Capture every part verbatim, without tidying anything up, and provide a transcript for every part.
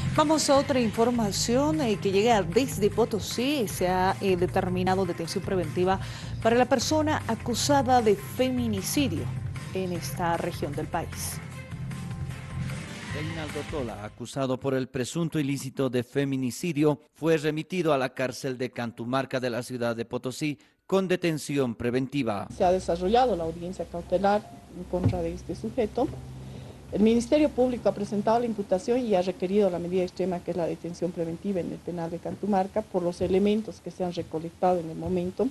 Vamos a otra información eh, que llega desde Potosí. Se ha eh, determinado detención preventiva para la persona acusada de feminicidio en esta región del país. Reinaldo Tola, acusado por el presunto ilícito de feminicidio, fue remitido a la cárcel de Cantumarca de la ciudad de Potosí con detención preventiva. Se ha desarrollado la audiencia cautelar en contra de este sujeto. El Ministerio Público ha presentado la imputación y ha requerido la medida extrema, que es la detención preventiva en el penal de Cantumarca, por los elementos que se han recolectado en el momento.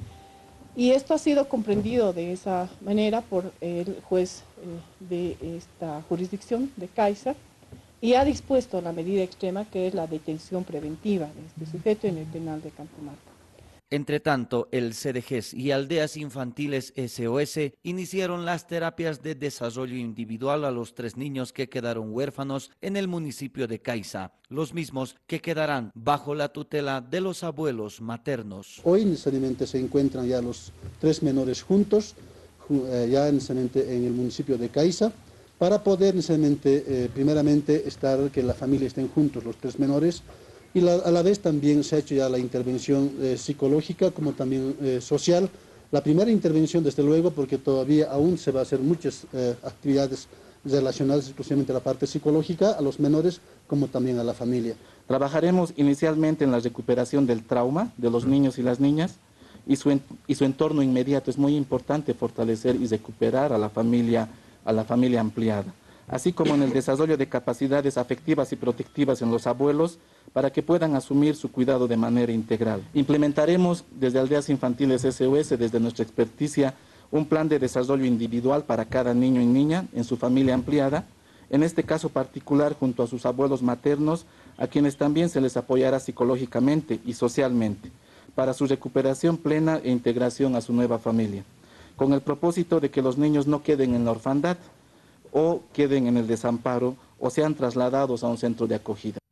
Y esto ha sido comprendido de esa manera por el juez eh, de esta jurisdicción de Caiza, y ha dispuesto la medida extrema, que es la detención preventiva de este sujeto en el penal de Cantumarca. Entre tanto, el C D G E S y Aldeas Infantiles S O S iniciaron las terapias de desarrollo individual a los tres niños que quedaron huérfanos en el municipio de Caiza, los mismos que quedarán bajo la tutela de los abuelos maternos. Hoy necesariamente se encuentran ya los tres menores juntos, ya necesariamente en el municipio de Caiza, para poder necesariamente, eh, primeramente, estar, que la familia estén juntos, los tres menores, y la, a la vez también se ha hecho ya la intervención eh, psicológica como también eh, social. La primera intervención, desde luego, porque todavía aún se va a hacer muchas eh, actividades relacionadas exclusivamente a la parte psicológica, a los menores como también a la familia. Trabajaremos inicialmente en la recuperación del trauma de los niños y las niñas y su, y su entorno inmediato. Es muy importante fortalecer y recuperar a la familia, a la familia ampliada, así como en el desarrollo de capacidades afectivas y protectivas en los abuelos, para que puedan asumir su cuidado de manera integral. Implementaremos desde Aldeas Infantiles S O S, desde nuestra experticia, un plan de desarrollo individual para cada niño y niña en su familia ampliada, en este caso particular junto a sus abuelos maternos, a quienes también se les apoyará psicológicamente y socialmente, para su recuperación plena e integración a su nueva familia, con el propósito de que los niños no queden en la orfandad o queden en el desamparo o sean trasladados a un centro de acogida.